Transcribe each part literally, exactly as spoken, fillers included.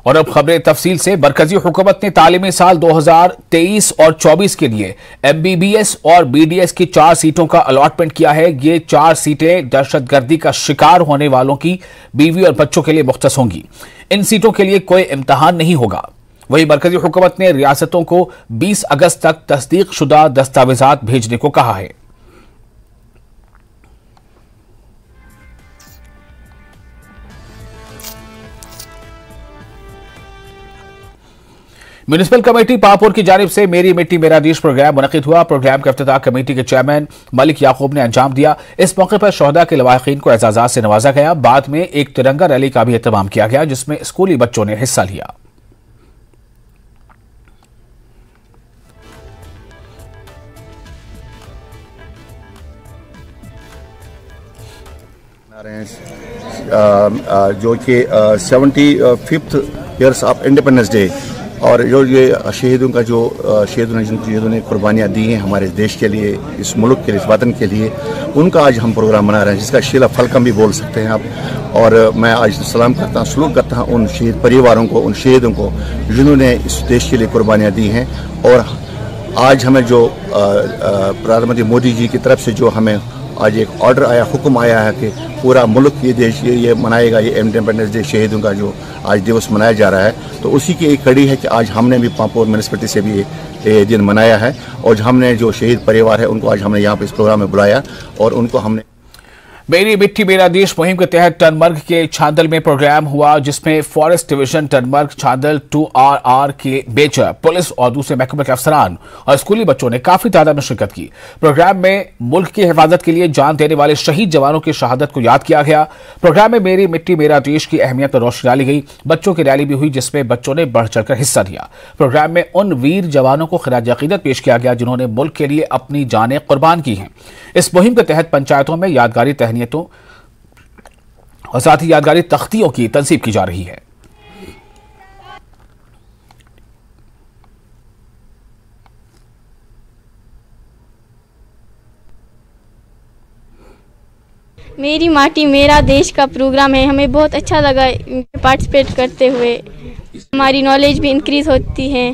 और अब खबरें तफसील से। मरकजी हुकूमत ने तालीमी साल दो हजार तेईस और चौबीस के लिए एमबीबीएस और बीडीएस की चार सीटों का अलॉटमेंट किया है। ये चार सीटें दहशतगर्दी का शिकार होने वालों की बीवी और बच्चों के लिए मुख्तस होंगी। इन सीटों के लिए कोई इम्तहान नहीं होगा। वहीं मरकजी हुकूमत ने रियासतों को बीस अगस्त तक तस्दीक शुदा दस्तावेजात भेजने को कहा है। म्यूनिसिपल कमेटी पापुर की जानिब से मेरी मिट्टी मेरा देश प्रोग्राम मुनक़िद हुआ। प्रोग्राम का इफ्तिताह कमेटी के चेयरमैन मलिक याकूब ने अंजाम दिया। इस मौके पर शोहदा के लवाहिकीन को एजाज़ात से नवाजा गया। बाद में एक तिरंगा रैली का भी एहतमाम किया गया जिसमें स्कूली बच्चों ने हिस्सा लिया। जो कि seventy fifth years of independence day और जो ये शहीदों का जो शहीदों ने जिन शहीदों ने कुर्बानियाँ दी हैं हमारे देश के लिए, इस मुल्क के लिए, इस वतन के लिए, उनका आज हम प्रोग्राम मना रहे हैं जिसका शीला फलकम भी बोल सकते हैं आप। और मैं आज सलाम करता हूँ, सलूट करता हूँ उन शहीद परिवारों को, उन शहीदों को जिन्होंने इस देश के लिए कुर्बानियाँ दी हैं। और आज हमें जो प्रधानमंत्री मोदी जी की तरफ से जो हमें आज एक ऑर्डर आया, हुक्म आया है कि पूरा मुल्क ये देश ये, ये मनाएगा, ये इंडिपेंडेंस डे शहीदों का जो आज दिवस मनाया जा रहा है, तो उसी की एक कड़ी है कि आज हमने भी पापुर म्यूनिसिपैलिटी से भी ये दिन मनाया है। और हमने जो शहीद परिवार है उनको आज हमने यहाँ पे इस प्रोग्राम में बुलाया और उनको हमने मेरी मिट्टी मेरा देश मुहिम के तहत टनमर्ग के छांदल में प्रोग्राम हुआ जिसमें forest division Tangmarg, Chandal two R R के बेचर, पुलिस और दूसरे महकमे के अफसरान और स्कूली बच्चों ने काफी तादाद में शिरकत की। प्रोग्राम में मुल्क की हिफाजत के लिए जान देने वाले शहीद जवानों की शहादत को याद किया गया। प्रोग्राम में मेरी मिट्टी मेरा देश की अहमियत पर रोशनी डाली गई। बच्चों की रैली भी हुई जिसमें बच्चों ने बढ़ चढ़कर हिस्सा लिया। प्रोग्राम में उन वीर जवानों को खिराज अकीदत पेश किया गया जिन्होंने मुल्क के लिए अपनी जानें कुर्बान की हैं। इस मुहिम के तहत पंचायतों में यादगारी तहनीतों और साथ ही यादगारी तख्तियों की तंसीब की जा रही है। मेरी माटी मेरा देश का प्रोग्राम है, हमें बहुत अच्छा लगा पार्टिसिपेट करते हुए। हमारी नॉलेज भी इंक्रीज होती है।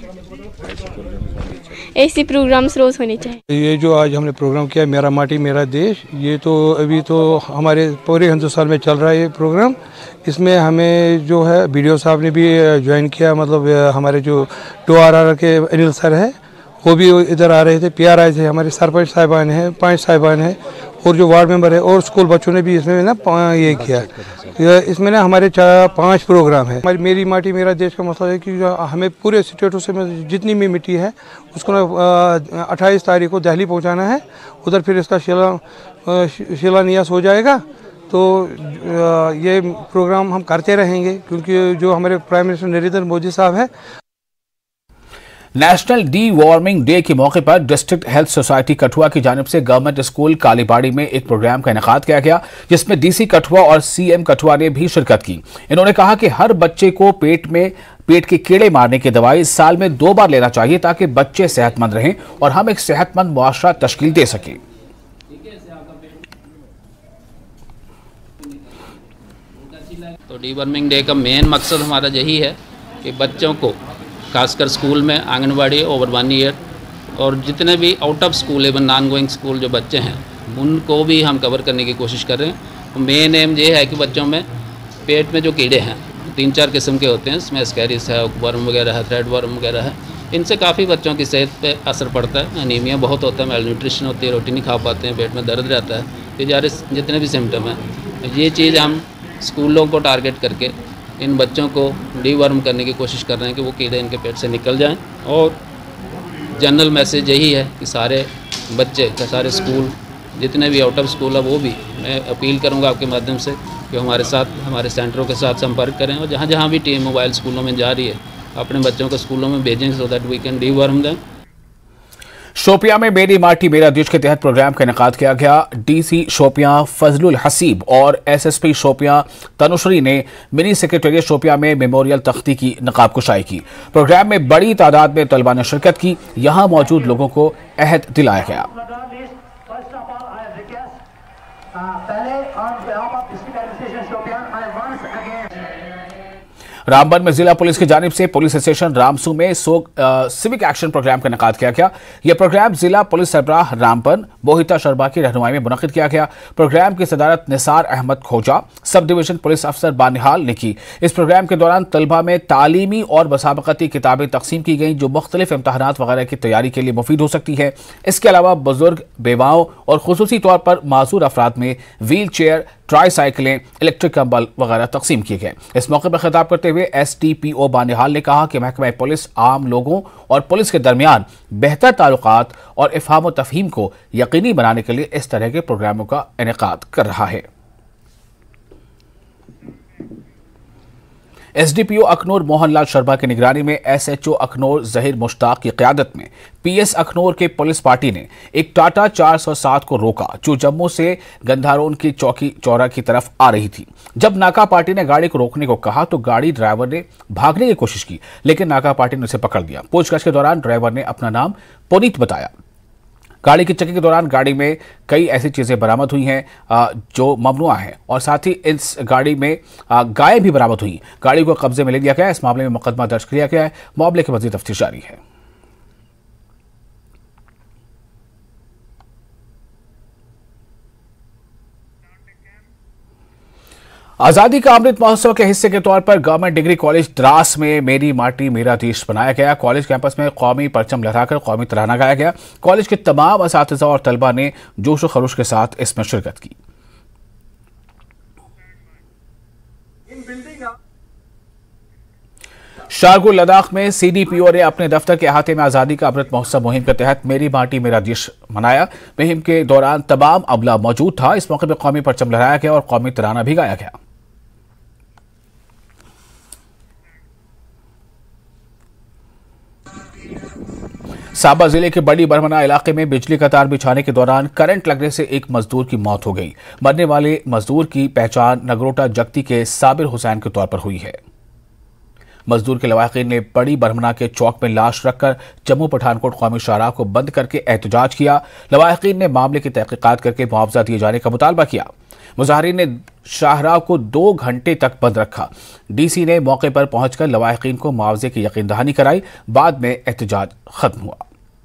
ऐसे प्रोग्राम्स रोज होने चाहिए। ये जो आज हमने प्रोग्राम किया मेरा माटी मेरा देश, ये तो अभी तो हमारे पूरे हिंदुस्तान में चल रहा है ये प्रोग्राम। इसमें हमें जो है वीडियो साहब ने भी ज्वाइन किया, मतलब हमारे जो टू आर आर के अनिल सर है वो भी इधर आ रहे थे, पी आर आए थे, हमारे सरपंच साहिबान हैं, पाँच साहिबान हैं और जो वार्ड मेंबर है और स्कूल बच्चों ने भी इसमें ना ये किया। इसमें ना हमारे चार पाँच प्रोग्राम है। हमारी मेरी माटी मेरा देश का मसला है कि हमें पूरे स्टेटों से जितनी भी मिट्टी है उसको ना अट्ठाईस तारीख को दिल्ली पहुंचाना है। उधर फिर इसका शिला शिलान्यास हो जाएगा। तो ये प्रोग्राम हम करते रहेंगे क्योंकि जो हमारे प्राइम मिनिस्टर नरेंद्र मोदी साहब है। नेशनल डी वार्मिंग डे के मौके पर डिस्ट्रिक्ट हेल्थ सोसाइटी कठुआ की जानिब से गवर्नमेंट स्कूल कालीबाड़ी में एक प्रोग्राम का इनेकाद किया गया जिसमें डीसी कठुआ और सीएम कठुआ ने भी शिरकत की। इन्होंने कहा कि हर बच्चे को पेट में पेट के कीड़े मारने की दवाई साल में दो बार लेना चाहिए ताकि बच्चे सेहतमंद रहें और हम एक सेहतमंद मुआशरा तश्कील दे सकें। तो डी वार्मिंग डे का मेन मकसद हमारा यही है कि बच्चों को खासकर स्कूल में, आंगनबाड़ी, ओवर वन ईयर और जितने भी आउट ऑफ स्कूल एवं नॉन गोइंग स्कूल जो बच्चे हैं उनको भी हम कवर करने की कोशिश कर रहे हैं। तो मेन एम ये है कि बच्चों में पेट में जो कीड़े हैं तीन चार किस्म के होते हैं, इसमें स्कैरिस है, वर्म वगैरह है, थ्रेड वर्म वगैरह है, इनसे काफ़ी बच्चों की सेहत पे असर पड़ता है। अनीमिया बहुत होता है, मेल न्यूट्रिशन होती है, रोटी नहीं खा पाते हैं, पेट में दर्द रहता है, ये सारे जितने भी सिम्टम हैं, ये चीज़ हम स्कूलों को टारगेट करके इन बच्चों को डीवर्म करने की कोशिश कर रहे हैं कि वो कीड़े इनके पेट से निकल जाएं। और जनरल मैसेज यही है कि सारे बच्चे, सारे स्कूल जितने भी आउट ऑफ स्कूल है वो भी, मैं अपील करूंगा आपके माध्यम से कि हमारे साथ, हमारे सेंटरों के साथ संपर्क करें और जहां जहां भी टीम मोबाइल स्कूलों में जा रही है अपने बच्चों को स्कूलों में भेजें so that we can deworm दें। शोपियां में मेरी माटी मेरा देश के तहत प्रोग्राम का इनेकाद किया गया। डीसी शोपियां फजलुल हसीब और एसएसपी शोपियां तनुश्री ने मिनी सेक्रेटेरिएट शोपियां में मेमोरियल तख्ती की नकाब कुशाई की। प्रोग्राम में बड़ी तादाद में तलबा ने शिरकत की। यहां मौजूद लोगों को अहद दिलाया गया। रामबन में जिला पुलिस की जानिब से पुलिस स्टेशन रामसू में सोक सिविक एक्शन प्रोग्राम का इनेकाद किया गया। यह प्रोग्राम जिला पुलिस सरबराह रामबन मोहिता शर्मा की रहनुमाई में मुनक्किद किया गया। प्रोग्राम की सदारत निसार अहमद खोजा सब डिवीजन पुलिस अफसर बानिहाल ने की। इस प्रोग्राम के दौरान तलबा में तालीमी और मुसाबकती किताबें तकसीम की गई जो मुख्तलिफ इम्तहानात वगैरह की तैयारी के लिए मुफीद हो सकती है। इसके अलावा बुजुर्ग, बेवाओं और खुसूसी तौर पर माजूर अफराद में व्हील चेयर, ट्राई साइकिलें, इलेक्ट्रिक कंबल वगैरह तकसीम किए गए। इस मौके पर खिताब करते हुए S T P O Banihal ने कहा कि महकमा पुलिस आम लोगों और पुलिस के दरमियान बेहतर ताल्लुकात और इफ़हाम व तफ़हीम को यकीनी बनाने के लिए इस तरह के प्रोग्रामों का इनेकाद कर रहा है। S D P O Akhnoor Mohanlal Sharma की निगरानी में S H O Akhnoor Zaheer Mushtaq की क़यादत में पी एस अखनूर के पुलिस पार्टी ने एक टाटा चार सौ सात को रोका जो जम्मू से गंधारोन की चौकी चौरा की तरफ आ रही थी। जब नाका पार्टी ने गाड़ी को रोकने को कहा तो गाड़ी ड्राइवर ने भागने की कोशिश की, लेकिन नाका पार्टी ने उसे पकड़ लिया। पूछताछ के दौरान ड्राइवर ने अपना नाम पुनीत बताया। गाड़ी की चेकिंग के दौरान गाड़ी में कई ऐसी चीजें बरामद हुई हैं जो ममनुआ हैं और साथ ही इस गाड़ी में गायें भी बरामद हुई। गाड़ी को कब्जे में ले लिया गया है। इस मामले में मुकदमा दर्ज किया गया है। मामले की मज़ीद तफ्तीश जारी है। आजादी का अमृत महोत्सव के हिस्से के तौर पर गवर्नमेंट डिग्री कॉलेज द्रास में मेरी माटी मेरा देश बनाया गया। कॉलेज कैंपस में कौमी परचम लहराकर कौमी तराना गाया गया। कॉलेज के तमाम असातिज़ा और तलबा ने जोश व खरोश के साथ इसमें शिरकत की। शारगुल लद्दाख में सी डी पी ओ ने अपने दफ्तर के अहाते में आजादी का अमृत महोत्सव मुहिम के तहत मेरी माटी मेरा देश मनाया। मुहिम के दौरान तमाम अमला मौजूद था। इस मौके पर कौमी परचम लहराया गया और कौमी तराना भी गाया गया। साबा जिले के बड़ी बरमना इलाके में बिजली का तार बिछाने के दौरान करंट लगने से एक मजदूर की मौत हो गई। मरने वाले मजदूर की पहचान नगरोटा जगती के साबिर हुसैन के तौर पर हुई है। मजदूर के लवाहिकीन ने बड़ी बरमना के चौक में लाश रखकर जम्मू पठानकोट कौमी शाहराह को बंद करके एहतजाज किया। लवाहिकीन ने मामले की तहकीकात करके मुआवजा दिए जाने का मुतालबा किया। मुजाहिरीन ने शाहराह को दो घंटे तक बंद रखा। डीसी ने मौके पर पहुंचकर लवाहिकीन को मुआवजे की यकीन दहानी कराई। बाद में एहतजाज खत्म हुआ।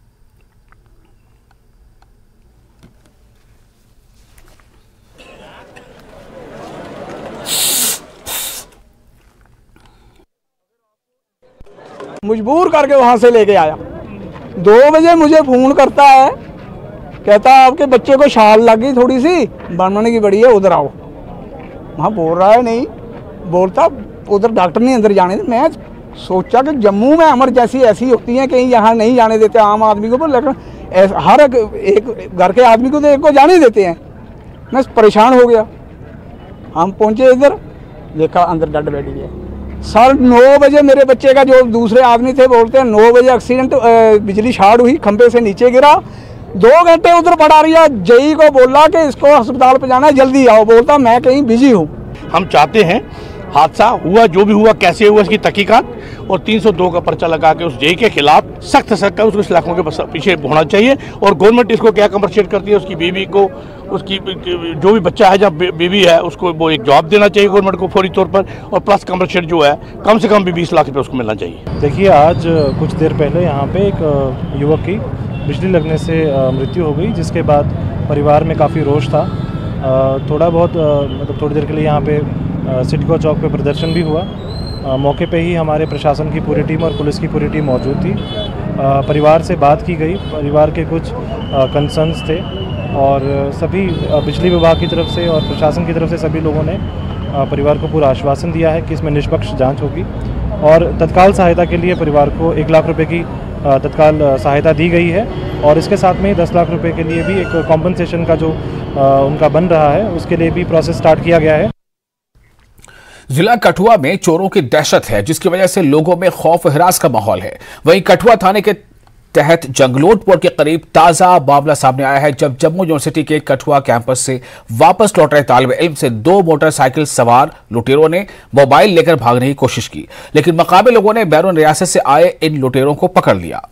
मजबूर करके वहां से लेके आया। दो बजे मुझे फोन करता है, कहता आपके बच्चे को शाल लग गई थोड़ी सी, बनने की बड़ी है, उधर आओ। वहाँ बोल रहा है नहीं, बोलता उधर डॉक्टर नहीं अंदर जाने दे। मैं सोचा कि जम्मू में इमरजेंसी ऐसी होती है कहीं यहाँ नहीं जाने देते आम आदमी को, लेकिन हर एक घर के आदमी को तो एक को जाने देते हैं। मैं परेशान हो गया। हम पहुँचे इधर, देखा अंदर डेड बैठी है। सर नौ बजे मेरे बच्चे का जो दूसरे आदमी थे बोलते हैं नौ बजे एक्सीडेंट, बिजली शॉर्ट हुई, खंभे से नीचे गिरा। दो घंटे उधर पड़ा रहा। जई को बोला कि इसको अस्पताल पे जाना है, जल्दी आओ। बोलता मैं कहीं बिजी हूँ। हम चाहते हैं हादसा हुआ जो भी हुआ कैसे हुआ इसकी तहकीकात और तीन सौ दो का पर्चा लगा के उस जेई के खिलाफ सख्त सख्त उसको इलाकों के पीछे होना चाहिए। और गवर्नमेंट इसको क्या कंपनसेट करती है, उसकी बीवी को, उसकी जो भी बच्चा है जब बेबी है उसको वो एक जवाब देना चाहिए गवर्नमेंट को फौरी तौर पर, और प्लस कंपनसेट जो है कम से कम भी बीस लाख रुपये उसको मिलना चाहिए। देखिए आज कुछ देर पहले यहाँ पे एक युवक की बिजली लगने से मृत्यु हो गई, जिसके बाद परिवार में काफ़ी रोष था। थोड़ा बहुत मतलब थोड़ी देर के लिए यहाँ पे सिडको चौक पे प्रदर्शन भी हुआ। आ, मौके पे ही हमारे प्रशासन की पूरी टीम और पुलिस की पूरी टीम मौजूद थी। आ, परिवार से बात की गई, परिवार के कुछ कंसर्न्स थे और सभी बिजली विभाग की तरफ से और प्रशासन की तरफ से सभी लोगों ने आ, परिवार को पूरा आश्वासन दिया है कि इसमें निष्पक्ष जांच होगी और तत्काल सहायता के लिए परिवार को एक लाख रुपए की तत्काल सहायता दी गई है। और इसके साथ में दस लाख रुपए के लिए भी एक कॉम्पनसेशन का जो आ, उनका बन रहा है उसके लिए भी प्रोसेस स्टार्ट किया गया है। जिला कठुआ में चोरों की दहशत है, जिसकी वजह से लोगों में खौफ हिरास का माहौल है। वहीं कठुआ थाने के तहत जंगलोटपुर के करीब ताजा मामला सामने आया है, जब जम्मू यूनिवर्सिटी के कठुआ कैंपस से वापस लौट रहे तालिब इल्म से दो मोटरसाइकिल सवार लुटेरों ने मोबाइल लेकर भागने की कोशिश की, लेकिन मकामी लोगों ने बैरून रियासत से आए इन लुटेरों को पकड़ लिया।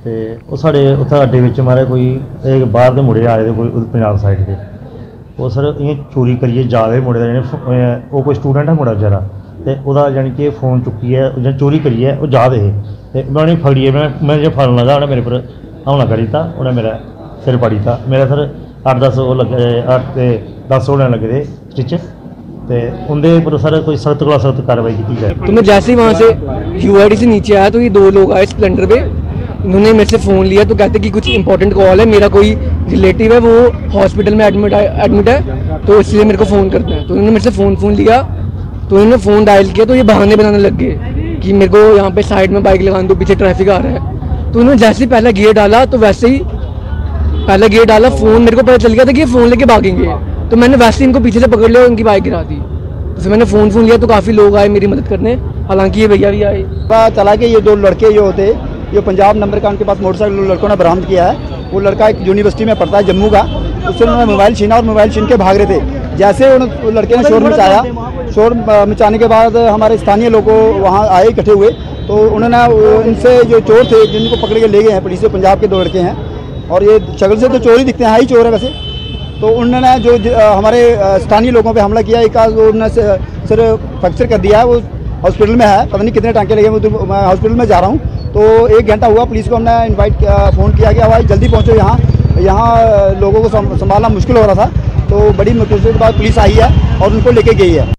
तो वो साढ़े उत्थे अड्डे विच मारे कोई एक बाहर के मुड़े आए थे कोई पंजाब साइड के, वो सर इ'यां चोरी करिए जा रहे मुड़े दा, वो कोई स्टूडेंट है मुड़ा बेचारा, तो वह जानी कि फोन चुक्किए जां चोरी करिए वो जा रहे थे, मैं उन्हें फड़िए मैं मैं जो फड़न लगा उन्हें मेरे पर हमला करी दिता, उन्हें मेरा सिर पाड़ी था, मेरा सर अठ दस वो लगे अठ ते दस होने लगे थे स्टिच, तो उनके पर सर कोई सख्त को सख्त कार्रवाई की जाए। तो मैं जैसे ही वहाँ से यू आई डी से नीचे आया तो ये दो लोग आए स्प्लेंडर पे, उन्होंने मेरे से फ़ोन लिया तो कहते कि कुछ इंपॉर्टेंट कॉल है, मेरा कोई रिलेटिव है वो हॉस्पिटल में एडमिट एडमिट है तो इसलिए मेरे को फ़ोन करते हैं। तो उन्होंने मेरे से फ़ोन फ़ोन लिया, तो उन्होंने फ़ोन डायल किया तो ये बहाने बनाने लग गए कि मेरे को यहाँ पे साइड में बाइक लगा दो, पीछे ट्रैफिक आ रहा है। तो उन्होंने जैसे ही पहला गियर डाला तो वैसे ही पहला गियर डाला, फ़ोन मेरे को पता चल गया था कि ये फ़ोन लेके भागेंगे, तो मैंने वैसे ही इनको पीछे से पकड़ लिया और उनकी बाइक गिरा दी। तो मैंने फ़ोन फ़ोन लिया तो काफ़ी लोग आए मेरी मदद करने, हालांकि ये भैया भी आए। पता चला कि ये दो लड़के जो होते ये पंजाब नंबर का उनके पास मोटरसाइकिल लड़कों ने बरामद किया है, वो लड़का एक यूनिवर्सिटी में पढ़ता है जम्मू का, उससे उन्होंने मोबाइल छीना और मोबाइल छीन के भाग रहे थे। जैसे उन लड़के ने शोर मचाया, शोर मचाने के बाद हमारे स्थानीय लोग वहाँ आए इकट्ठे हुए, तो उन्होंने इनसे जो चोर थे जिनको पकड़ के ले गए हैं पुलिस से, पंजाब के दो लड़के हैं और ये शक्ल से तो चोर ही दिखते हैं, ही चोर है वैसे। तो उन्होंने जो हमारे स्थानीय लोगों पे हमला किया, एक उन्होंने सिर फ्रैक्चर कर दिया है, वो हॉस्पिटल में है, पता नहीं कितने टांके लगे, मैं हॉस्पिटल में जा रहा हूँ। तो एक घंटा हुआ, पुलिस को हमने इनवाइट किया, फ़ोन किया कि भाई जल्दी पहुँचो यहाँ, यहाँ लोगों को संभालना मुश्किल हो रहा था, तो बड़ी मुश्किल के बाद पुलिस आई है और उनको लेके गई है।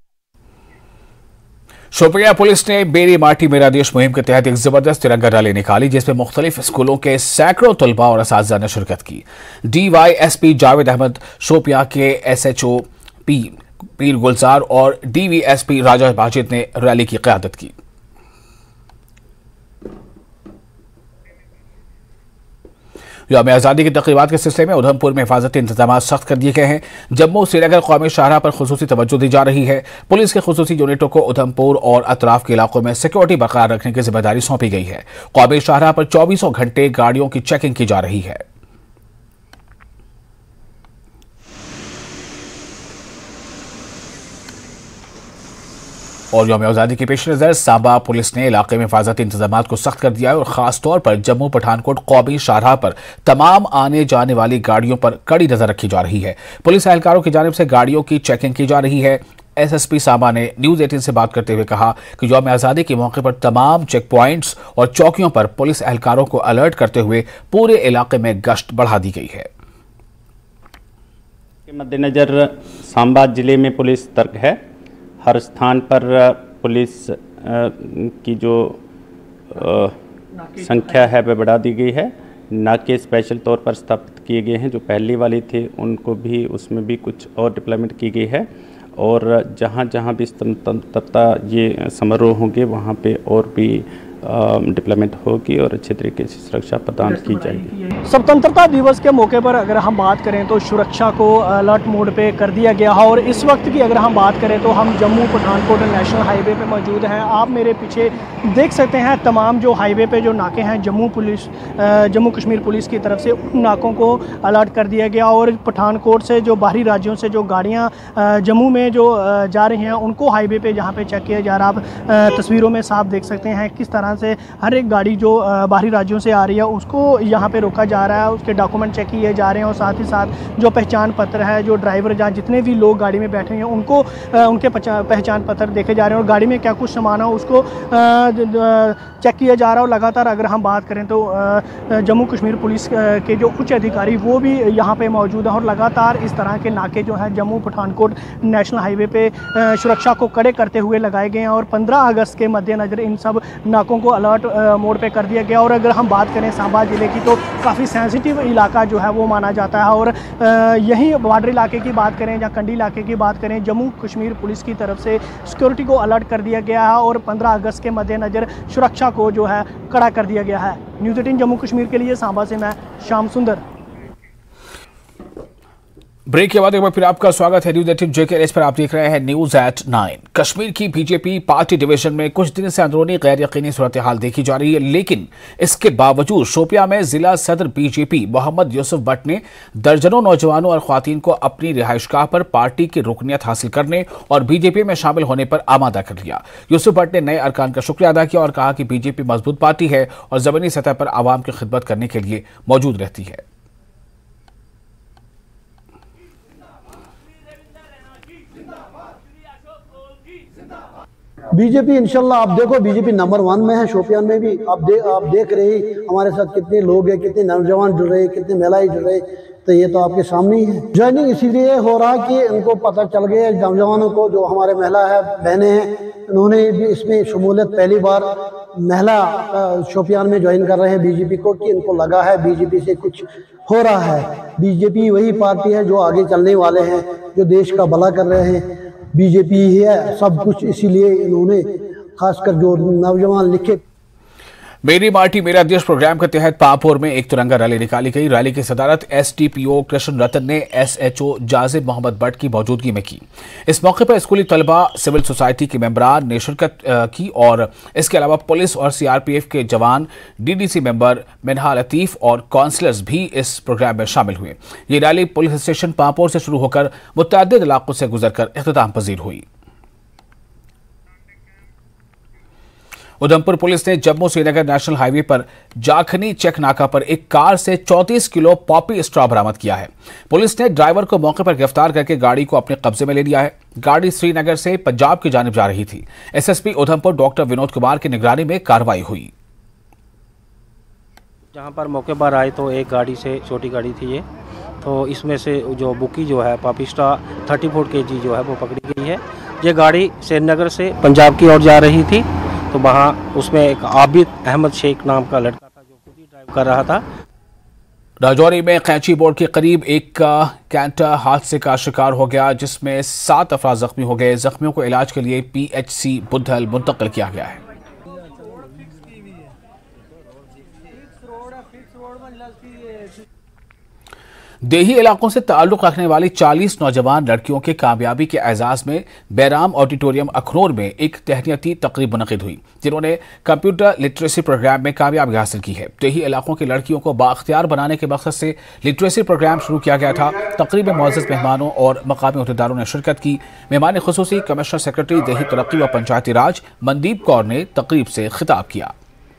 शोपियां पुलिस ने मेरी माटी मेरा देश मुहिम के तहत एक जबरदस्त तिरंगा रैली निकाली, जिसमें मुख्तलिफ स्कूलों के सैकड़ों तलबा और असातिज़ा ने शिरकत की। D Y S P Javed Ahmad, Shopian के S H O P Peer Gulzar और D V S P Raja Majid ने रैली की क़यादत की। यौम आज़ादी की तक़रीबात के सिलसिले में उधमपुर में हिफाजती इंतजाम सख्त कर दिए गए हैं। जम्मू श्रीनगर कौमी शाहराह पर खुसूसी तवज्जो दी जा रही है। पुलिस के खुसूसी यूनिटों को उधमपुर और अतराफ के इलाकों में सिक्योरिटी बरकरार रखने की जिम्मेदारी सौंपी गई है। कौमी शाहराह पर चौबीसों घंटे गाड़ियों की चेकिंग की जा रही है। और यौम आज़ादी के पेश नज़र सांबा पुलिस ने इलाके में हिफाजती इंतजाम को सख्त कर दिया है और खास तौर पर जम्मू पठानकोट कौमी शाहराह पर तमाम आने जाने वाली गाड़ियों पर कड़ी नजर रखी जा रही है। पुलिस एहलकारों की जानिब से गाड़ियों की चेकिंग की जा रही है। एस एस पी सांबा ने न्यूज अठारह से बात करते हुए कहा कि यौम आज़ादी के मौके पर तमाम चेक पॉइंट्स और चौकियों पर पुलिस एहलकारों को अलर्ट करते हुए पूरे इलाके में गश्त बढ़ा दी गई है। के मद्देनज़र सांबा जिले में पुलिस सतर्क है। हर स्थान पर पुलिस की जो संख्या है वह बढ़ा दी गई है। नाके स्पेशल तौर पर स्थापित किए गए हैं, जो पहले वाले थे उनको भी उसमें भी कुछ और डिप्लॉयमेंट की गई है और जहाँ जहाँ भी स्वतंत्रता ये समारोह होंगे वहाँ पे और भी डिप्लॉयमेंट होगी और अच्छे तरीके से सुरक्षा प्रदान की जाएगी। स्वतंत्रता दिवस के मौके पर अगर हम बात करें तो सुरक्षा को अलर्ट मोड पे कर दिया गया है और इस वक्त की अगर हम बात करें तो हम जम्मू पठानकोट नेशनल हाईवे पे मौजूद हैं। आप मेरे पीछे देख सकते हैं तमाम जो हाईवे पे जो नाके हैं जम्मू पुलिस जम्मू कश्मीर पुलिस की तरफ से उन नाकों को अलर्ट कर दिया गया और पठानकोट से जो बाहरी राज्यों से जो गाड़ियाँ जम्मू में जो जा रही हैं उनको हाईवे पे जहाँ पे चेक किया जा रहा है। आप तस्वीरों में साफ देख सकते हैं किस तरह से हर एक गाड़ी जो बाहरी राज्यों से आ रही है उसको यहाँ पे रोका जा रहा है, उसके डॉक्यूमेंट चेक किए जा रहे हैं और साथ ही साथ जो पहचान पत्र है, जो ड्राइवर जहाँ जितने भी लोग गाड़ी में बैठे हैं उनको उनके पहचान पत्र देखे जा रहे हैं और गाड़ी में क्या कुछ सामान है उसको चेक किया जा रहा है। और लगातार अगर हम बात करें तो जम्मू कश्मीर पुलिस के जो उच्च अधिकारी वो भी यहाँ पे मौजूद हैं और लगातार इस तरह के नाके जो है जम्मू पठानकोट नेशनल हाईवे पे सुरक्षा को कड़े करते हुए लगाए गए हैं और पंद्रह अगस्त के मद्देनज़र इन सब नाकों को अलर्ट मोड पे कर दिया गया। और अगर हम बात करें सांबा ज़िले की तो काफ़ी सेंसिटिव इलाका जो है वो माना जाता है और यहीं बॉर्डर इलाके की बात करें या कंडी इलाके की बात करें जम्मू कश्मीर पुलिस की तरफ से सिक्योरिटी को अलर्ट कर दिया गया है और पंद्रह अगस्त के मद्देनज़र सुरक्षा को जो है कड़ा कर दिया गया है। न्यूज़ एटीन जम्मू कश्मीर के लिए सांबा से मैं श्याम सुंदर। ब्रेक के बाद एक बार फिर आपका स्वागत है न्यूज एटीन जेके एच पर। आप देख रहे हैं न्यूज एट नाइन। कश्मीर की बीजेपी पार्टी डिवीजन में कुछ दिन से अंदरूनी गैर यकीनी सूरत हाल देखी जा रही है, लेकिन इसके बावजूद शोपियां में जिला सदर बीजेपी मोहम्मद यूसुफ भट्ट ने दर्जनों नौजवानों और ख्वातीन को अपनी रिहाइशगाह पर पार्टी की रुकनियत हासिल करने और बीजेपी में शामिल होने पर आमादा कर लिया। यूसुफ भट्ट ने नए अरकान का शुक्रिया अदा किया और कहा कि बीजेपी मजबूत पार्टी है और जमीनी सतह पर आवाम की खिदमत करने के लिए मौजूद रहती है। बीजेपी इंशाल्लाह आप देखो बीजेपी नंबर वन में है, शोपियान में भी आप दे आप देख रहे ही हमारे साथ कितने लोग हैं, कितने नौजवान जुड़ रहे, कितने महिलाएं जुड़ रहे, तो ये तो आपके सामने ही है। ज्वाइनिंग इसीलिए हो रहा कि इनको पता चल गया नौजवानों को, जो हमारे महिला है बहनें हैं, उन्होंने भी इसमें शमूलियत पहली बार महिला शोपियान में ज्वाइन कर रहे हैं बीजेपी को, कि इनको लगा है बीजेपी से कुछ हो रहा है। बीजेपी वही पार्टी है जो आगे चलने वाले हैं, जो देश का भला कर रहे हैं, बीजेपी ही है सब कुछ। इसीलिए इन्होंने खासकर जो नौजवान लिखे। मेरी माटी मेरा देश प्रोग्राम के तहत पापोर में एक तिरंगा रैली निकाली गई। रैली की सदारत एसडीपीओ कृष्ण रतन ने एसएचओ जाजिब मोहम्मद भट्ट की मौजूदगी में की। इस मौके पर स्कूली तलबा, सिविल सोसाइटी के मेंबरान ने शिरकत की और इसके अलावा पुलिस और सीआरपीएफ के जवान, डीडीसी मेंबर मिनहा लतीफ और काउंसलर्स भी इस प्रोग्राम में शामिल हुए। ये रैली पुलिस स्टेशन पापोर से शुरू होकर मुतअद्दिद इलाकों से गुजरकर इख्तिताम पजीर हुई। उधमपुर पुलिस ने जम्मू श्रीनगर नेशनल हाईवे पर जाखनी चेक नाका पर एक कार से चौंतीस किलो पॉपी स्ट्रॉ बरामद किया है। पुलिस ने ड्राइवर को मौके पर गिरफ्तार करके गाड़ी को अपने कब्जे में ले लिया है। गाड़ी श्रीनगर से पंजाब की जानिब जा रही थी। एसएसपी उधमपुर डॉक्टर विनोद कुमार की निगरानी में कार्रवाई हुई। जहां पर मौके पर आए तो एक गाड़ी से, छोटी गाड़ी थी ये, तो इसमें से जो बुकी जो है पॉपी स्ट्रॉ थर्टी फोर के जी जो है वो पकड़ी गई है। ये गाड़ी श्रीनगर से पंजाब की ओर जा रही थी, तो वहाँ उसमें एक आबिद अहमद शेख नाम का लड़का था जो खुद ही ड्राइव कर रहा था। राजौरी में कैंची बोर्ड के करीब एक कैंटर हादसे का शिकार हो गया, जिसमें सात अफराद जख्मी हो गए। जख्मियों को इलाज के लिए पीएचसी बुद्धल मुंतकिल किया गया है। देही इलाकों से ताल्लुक रखने वाली चालीस नौजवान लड़कियों के कामयाबी के एजाज में बैराम ऑडिटोरियम अखनूर में एक तहनीती तकरीब मुनक़िद हुई, जिन्होंने कंप्यूटर लिटरेसी प्रोग्राम में कामयाबी हासिल की है। देही इलाकों की लड़कियों को बाख्तियार बनाने के मकसद से लिटरेसी प्रोग्राम शुरू किया गया था। तकरीब में मुअज़्ज़ज़ मेहमानों और मकामी अहदेदारों ने शिरकत की। मेहमान खुसूसी कमिश्नर सेक्रेटरी देही तरक्की व पंचायती राज मनदीप कौर ने तकरीब से खिताब किया।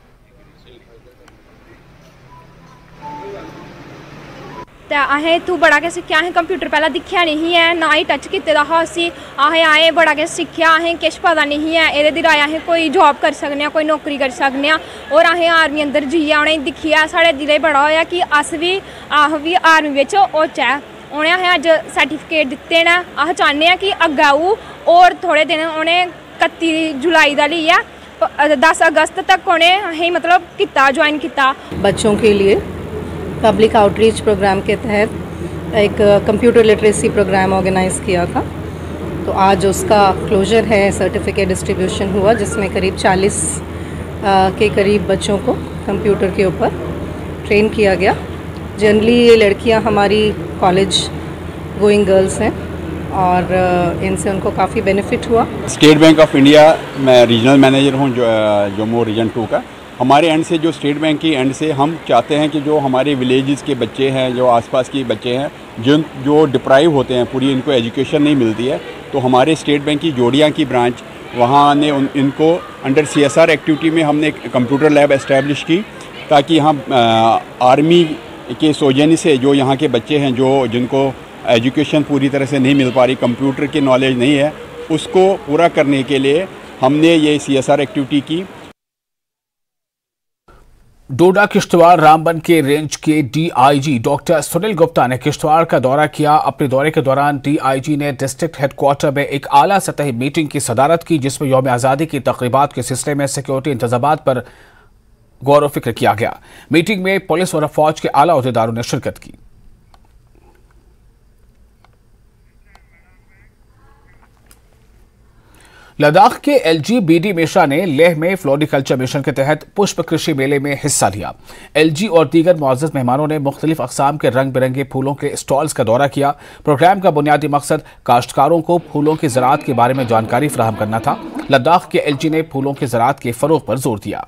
असें तू बड़ा किश सिक्खेआ। असें कंप्यूटर पहला दिक्खेआ नहीं है, ना ही टच कीते दा हा उसी। असें आए बड़ा किश सिक्खेआ, असें किश पता नहीं है। एह्दे राय असें कोई जॉब कर सकने, कोई नौकरी करी सकने। और असें आर्मी अंदर जाइयै उ'नेंगी दिक्खियै साढ़े दिलै बड़ा होया कि अस बी अस बी आर्मी बिच होचै। उ'नें असें अज्ज सर्टिफिकेट दित्ते न। अस चाह्न्ने आं कि अग्गें ओह् होर थोड़े दिन उ'नें कत्ती जुलाई दा लेइयै दस अगस्त तक उ'नें असें मतलब कीता, ज्वाइन कीता। बच्चों के लिए पब्लिक आउटरीच प्रोग्राम के तहत एक कंप्यूटर लिटरेसी प्रोग्राम ऑर्गेनाइज़ किया था, तो आज उसका क्लोजर है। सर्टिफिकेट डिस्ट्रीब्यूशन हुआ, जिसमें करीब चालीस के करीब बच्चों को कंप्यूटर के ऊपर ट्रेन किया गया। जनरली ये लड़कियां हमारी कॉलेज गोइंग गर्ल्स हैं और इनसे उनको काफ़ी बेनिफिट हुआ। स्टेट बैंक ऑफ इंडिया मैं रीजनल मैनेजर हूँ जो जम्मू रीजन टू का। हमारे एंड से, जो स्टेट बैंक की एंड से, हम चाहते हैं कि जो हमारे विलेजेस के बच्चे हैं, जो आसपास के बच्चे हैं, जिन जो डिप्राइव होते हैं, पूरी इनको एजुकेशन नहीं मिलती है, तो हमारे स्टेट बैंक की जोड़ियाँ की ब्रांच, वहाँ ने उन, इनको अंडर सीएसआर एक्टिविटी में हमने एक कंप्यूटर लैब एस्टैब्लिश की, ताकि हम आर्मी के सौजन्य से जो यहाँ के बच्चे हैं, जो जिनको एजुकेशन पूरी तरह से नहीं मिल पा रही, कंप्यूटर की नॉलेज नहीं है, उसको पूरा करने के लिए हमने ये सीएसआर एक्टिविटी की। डोडा किश्तवाड़ रामबन के रेंज के डीआईजी डॉक्टर सुनील गुप्ता ने किश्तवाड़ का दौरा किया। अपने दौरे के दौरान डीआईजी ने डिस्ट्रिक्ट हेडक्वार्टर में एक आला सतही मीटिंग की सदारत की, जिसमें यौम आज़ादी की तकरीबात के सिलसिले में सिक्योरिटी इंतजामात पर गौर व फिक्र किया गया। मीटिंग में पुलिस और फौज के आला अहदेदारों ने शिरकत की। लद्दाख के एलजी बीडी मिश्रा ने लेह में फ्लोरिकल्चर मिशन के तहत पुष्प कृषि मेले में हिस्सा लिया। एलजी और दीगर मुअज़्ज़ज़ मेहमानों ने मुख्तलिफ अक़साम के रंग बिरंगे फूलों के स्टॉल्स का दौरा किया। प्रोग्राम का बुनियादी मकसद काश्तकारों को फूलों की ज़राअत के बारे में जानकारी फराहम करना था। लद्दाख के एलजी ने फूलों की ज़राअत के फ़रोग़ पर जोर दिया।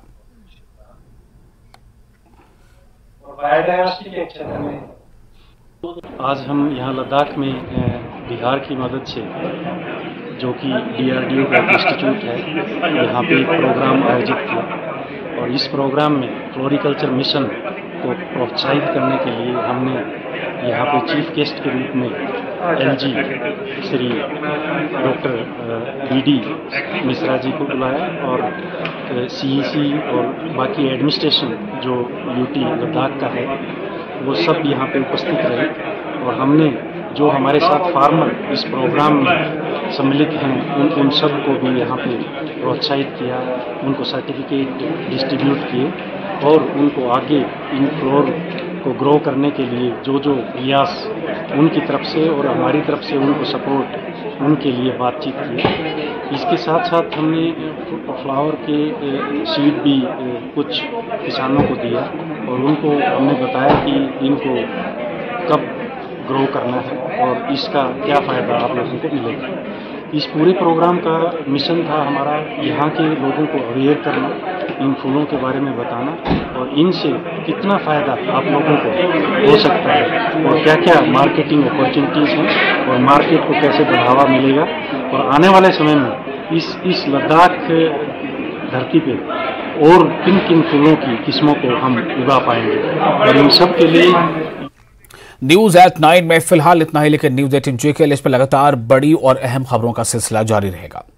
आज हम यहाँ लद्दाख में बिहार की मदद से, जो कि डीआरडीओ का इंस्टीट्यूट है, यहाँ पे एक प्रोग्राम आयोजित किया और इस प्रोग्राम में फ्लोरिकल्चर मिशन को प्रोत्साहित करने के लिए हमने यहाँ पे चीफ गेस्ट के रूप में LG Shri doctor B D Mishra ji को बुलाया और सीईसी और बाकी एडमिनिस्ट्रेशन जो यूटी लद्दाख का है वो सब यहाँ पे उपस्थित रहे और हमने जो हमारे साथ फार्मर इस प्रोग्राम में सम्मिलित हैं उन उन सब को भी यहाँ पे प्रोत्साहित किया, उनको सर्टिफिकेट डिस्ट्रीब्यूट किए और उनको आगे इन फ्लोर को ग्रो करने के लिए जो जो प्रयास उनकी तरफ से और हमारी तरफ से उनको सपोर्ट उनके लिए बातचीत की। इसके साथ साथ हमने फ्लावर के सीड भी कुछ किसानों को दिया और उनको हमने बताया कि इनको कब ग्रो करना है और इसका क्या फ़ायदा आप लोगों को मिलेगा। इस पूरे प्रोग्राम का मिशन था हमारा यहाँ के लोगों को अवेयर करना, इन फूलों के बारे में बताना और इनसे कितना फ़ायदा आप लोगों को हो सकता है और क्या क्या मार्केटिंग अपॉर्चुनिटीज़ हैं और मार्केट को कैसे बढ़ावा मिलेगा और आने वाले समय में इस इस लद्दाख धरती पे और किन किन फूलों की किस्मों को हम उगा पाएंगे और इन सब के लिए। न्यूज एट नाइन में फिलहाल इतना ही, लेकिन न्यूज एटीन जे के लिए इस पर लगातार बड़ी और अहम खबरों का सिलसिला जारी रहेगा।